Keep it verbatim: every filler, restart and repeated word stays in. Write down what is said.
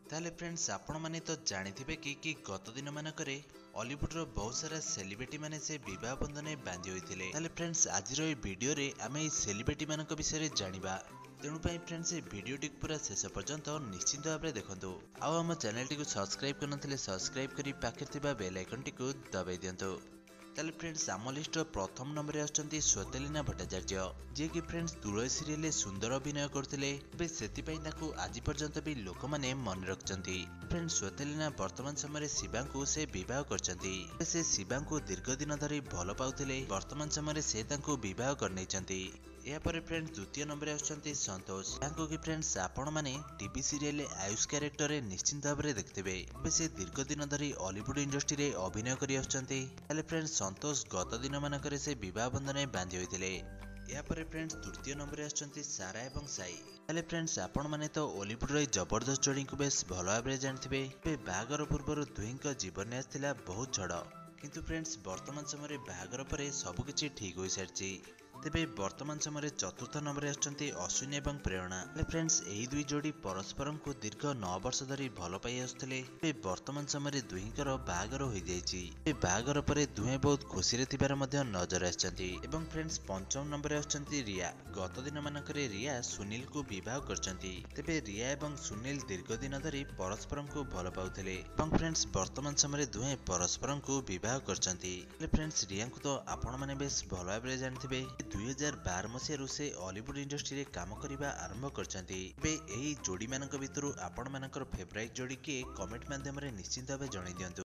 ताले फ्रेंड्स आपण माने तो जानिथिबे कि कि गत दिन मानकरे हॉलीवुड रो बहुत सारा सेलिब्रिटी माने से विवाह बंधन बांधि होइथिले। ताले फ्रेंड्स आज रो वीडियो रे आमे ए सेलिब्रिटी मानक विषय रे जानिबा। तेणु पाई फ्रेंड्स ए वीडियो टिक पूरा शेष पर्यंत निश्चिंत भाबरे देखंतु। आ हम चैनल टिक सब्सक्राइब करनथिले सब्सक्राइब करी पाखे थिबा बेल आइकन टिक दबाई दियंतु। ताले फ्रेंड्स आम लिस्ट प्रथम नंबर आछंती स्वतेलिना भट्टाचार्य, जे कि फ्रेंड्स तुलसी सीरियल सुंदर अभिनय करथिले। बे सेति पई ताकू आज पर्यंत भी लोक माने मन रखचंती। फ्रेंड्स स्वतेलिना वर्तमान समय शिवा को से विवाह करचंती। से शिवा को दीर्घ दिन धरी भल पाउथिले, वर्तमान समय से तांको विवाह करनैचंती। या परे फ्रेंड्स द्वितीय नंबर आछंती संतोष, तांको कि फ्रेंड्स आपण माने टीवी सीरियल आयुष कैरेक्टर रे निश्चिंत भाबरे देखथिबे। बे से दीर्घ दिन धरी हॉलीवुड इंडस्ट्री रे अभिनय करि आछंती। ताले फ्रेंड्स संतोष गत दिन मानकरे से विवाह बंधन बांधि होइथिले। या परे फ्रेंड्स तृतीय नंबर आछंती सारा एवं साई। ताले फ्रेंड्स आपण माने तो हॉलीवुड रे जबरदस्त जोड़ी को बेस भल भाबरे जानथिबे। बे बाहागर पूर्व दुहींक जीवन आस्थिला बहुत झड़, किंतु फ्रेंड्स वर्तमान समय बाहागर परे सबकिछि ठीक होई सारछि। तेबे वर्तमान समय चतुर्थ नंबर आछंती अश्विनी एवं प्रेरणा। फ्रेंड्स एही दुई जोड़ी परस्पर को दीर्घ नौ वर्ष धरी भल पाई आसुथिले। वर्तमान समय दुहींकर बाहागर होई जायछि। बाहागर परे दुहे बहुत खुशी रे थिबार मध्य नजर आछंती। एवं फ्रेंड्स पंचम नंबर आछंती रिया। गत दिन मानकरे रिया सुनील को विवाह करचंती। तेबे रिया एवं सुनील दीर्घ दिन धरी परस्पर को भल पाउथिले। एवं फ्रेंड्स वर्तमान समय दुहे परस्पर को विवाह करचंती। फ्रेंड्स रिया को तो आपण माने बेस भल भाबरे जानथिबे। दुई हजार बार मसीह से हॉलीवुड इंडस्ट्री रे काम करिबा आरंभ करचंती। बे एही जोड़ी मानक भितरु आपण मानकर फेवरेट जोड़ी के कमेंट माध्यम रे निश्चित भाबे जणाई दियंतु।